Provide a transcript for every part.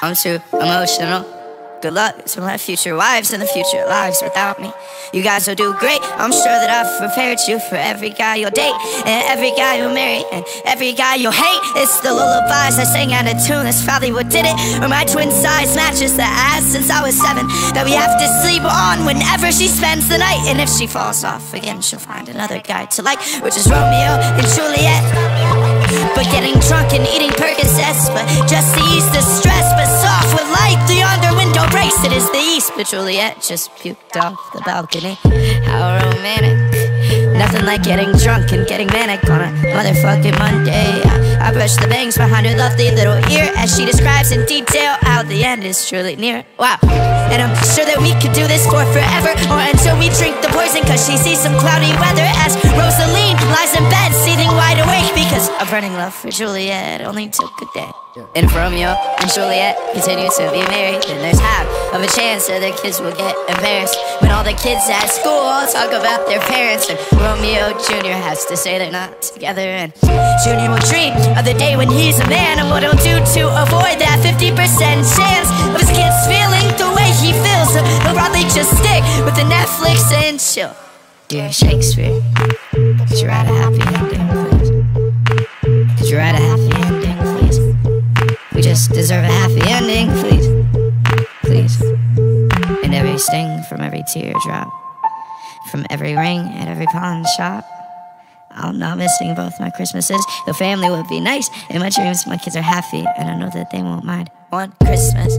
I'm too emotional. Good luck to my future wives and the future lives without me. You guys will do great. I'm sure that I've prepared you for every guy you'll date, and every guy you'll marry, and every guy you'll hate. It's the lullabies I sang out of tune, that's probably what did it. Or my twin size matches that I had since I was 7, that we have to sleep on whenever she spends the night. And if she falls off again, she'll find another guy to like, which is Romeo and Juliet. But getting drunk and eating Percocets, but just to ease the stress. But soft with light, the under window breaks. It is the east, but Juliet just puked off the balcony. How romantic. Nothing like getting drunk and getting manic on a motherfucking Monday. I brush the bangs behind her lovely little ear as she describes in detail how the end is truly near. Wow. And I'm sure that we could do this for forever, or until we drink the poison cause she sees some cloudy weather. As Rosaline lies in bed seething wide awake because a burning love for Juliet only took a day. And if Romeo and Juliet continue to be married, then there's half of a chance that their kids will get embarrassed when all the kids at school all talk about their parents. And Romeo Jr. has to say they're not together. And Junior will dream of the day when he's a man, and what he'll do to avoid that 50% chance of his kids feeling the way he feels. He'll probably just stick with the Netflix and chill. Dear Shakespeare, could you write a happy ending, please? Could you write a happy ending, please? We just deserve a happy ending, please. Please. And every sting from every teardrop, from every ring at every pawn shop. I'm not missing both my Christmases. The family would be nice. In my dreams, my kids are happy, and I know that they won't mind. One Christmas.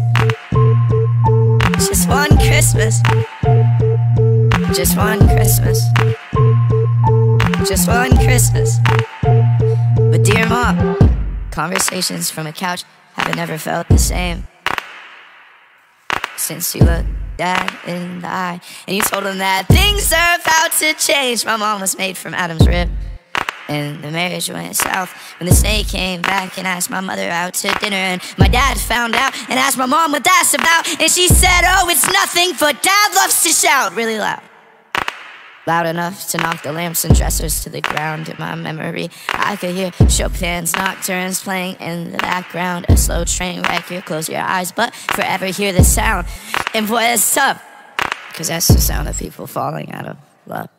Just one Christmas. Just one Christmas. Just one Christmas. But dear Mom, conversations from a couch haven't ever felt the same since you looked Dad in the eye and you told him that things are about to change. My mom was made from Adam's rib, and the marriage went south when the snake came back and asked my mother out to dinner. And my dad found out and asked my mom what that's about, and she said, oh, it's nothing, but Dad loves to shout really loud. Loud enough to knock the lamps and dressers to the ground. In my memory, I could hear Chopin's nocturnes playing in the background. A slow train wreck, you close your eyes, but forever hear the sound. And boy, that's tough, cause that's the sound of people falling out of love.